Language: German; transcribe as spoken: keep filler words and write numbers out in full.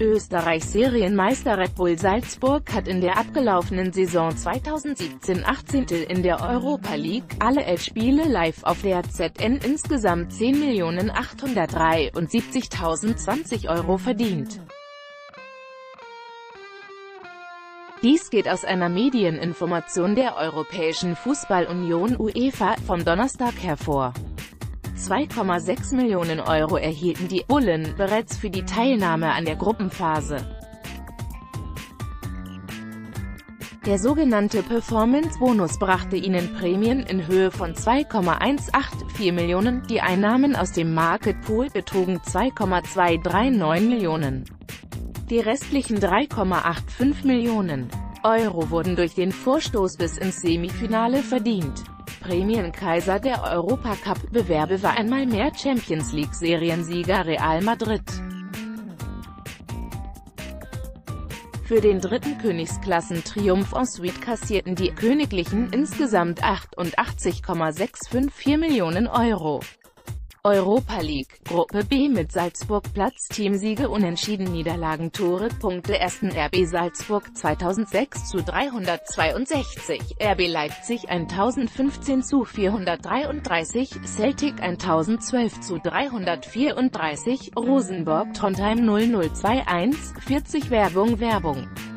Österreichs Serienmeister Red Bull Salzburg hat in der abgelaufenen Saison zweitausendsiebzehn achtzehn. in der Europa League, alle elf Spiele live auf der Z N, insgesamt zehn Millionen achthundertdreiundsiebzigtausendzwanzig Euro verdient. Dies geht aus einer Medieninformation der Europäischen Fußballunion UEFA vom Donnerstag hervor. zwei Komma sechs Millionen Euro erhielten die Bullen bereits für die Teilnahme an der Gruppenphase. Der sogenannte Performance-Bonus brachte ihnen Prämien in Höhe von zwei Komma hundertachtzig Millionen, die Einnahmen aus dem Market Pool betrugen zwei Komma zweihunderneununddreißig Millionen. Die restlichen drei Komma fünfundachtzig Millionen Euro wurden durch den Vorstoß bis ins Semifinale verdient. Prämienkaiser der Europacup-Bewerbe war einmal mehr Champions League-Seriensieger Real Madrid. Für den dritten Königsklassen-Triumph en suite kassierten die Königlichen insgesamt achtundachtzig Komma sechshundertfünfundvierzig Millionen Euro. Europa League, Gruppe B mit Salzburg Platz Teamsiege Unentschieden Niederlagen Tore Punkte ersten R B Salzburg zweitausendsechs zu dreihundertzweiundsechzig, R B Leipzig eintausendfünfzehn zu vierhundertdreiunddreißig, Celtic eintausendzwölf zu dreihundertvierunddreißig, Rosenborg Trondheim null null zwei eins, vierzig Werbung Werbung